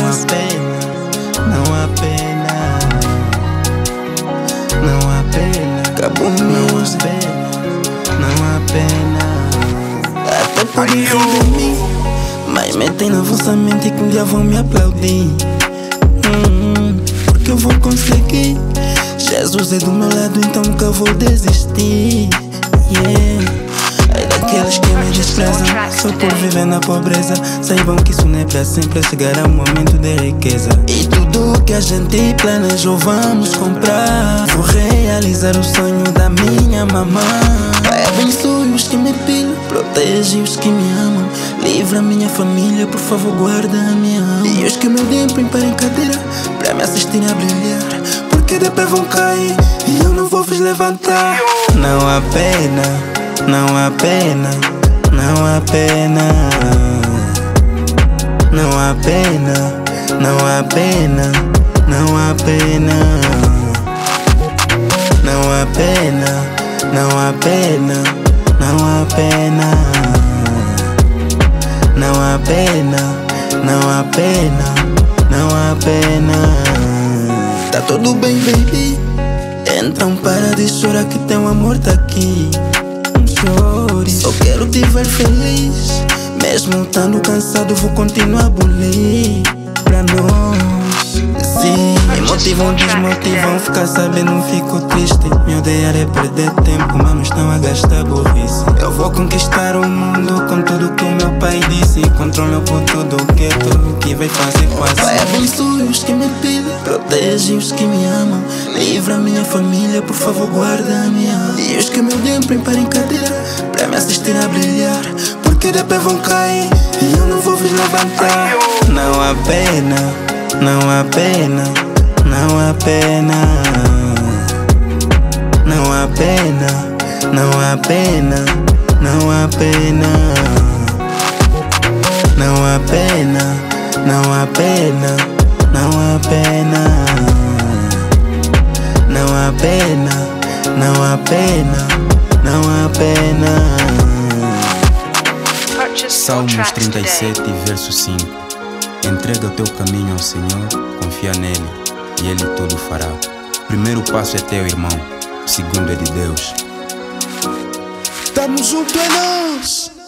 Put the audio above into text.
há pena, não há pena, não há pena. Acabou, não há pena, não há pena. Até podem rir de mim, mas metem na vossa mente que um dia vão me aplaudir. Porque eu vou conseguir. Jesus é do meu lado, então nunca vou desistir. É daqueles que me desprezam só por viver na pobreza. Saibam que isso não é pra sempre, chegará um momento de riqueza. E tudo que a gente planejou vamos comprar. Vou realizar o sonho da minha mamãe. Pai, abençoe os que me pilham, protege os que me amam. Livra a minha família, por favor guarda a minha alma. E os que me odeiam preparem cadeira pra me assistir a brilhar, porque depois vão cair e eu não vou vos levantar. Não há pena, não há pena, não há pena, não há pena, não há pena, não há pena, não há pena, não há pena, não há pena, não há pena, não há pena, não há pena. Tá tudo bem, baby, então para de chorar que teu amor tá aqui. Só quero te ver feliz, mesmo estando cansado vou continuar a bulir pra nós. Sim, me motivam, desmotivam, ficar sabendo não fico triste. Me odiar é perder tempo, mas não estão a gastar burrice. Eu vou conquistar o mundo com tudo que o meu pai disse. Controlo por tudo que é tudo que vai fazer quase. Pai, abençoe os que me pedem, protege os que me amam. Livra a minha família, por favor guarda a minha alma. E os que me odeiam preparem cadeira pra me assistir a brilhar, porque depois vão cair e eu não vou vos levantar. Não há pena, não há pena, não há pena, não há pena, não há pena, não há pena, não há pena, não há pena, não há pena, não há pena, não há pena, não há pena. Salmos 37, verso 5. Entrega o teu caminho ao Senhor, confia nele e ele tudo fará. O primeiro passo é teu, irmão, o segundo é de Deus. Tamo junto, é nós.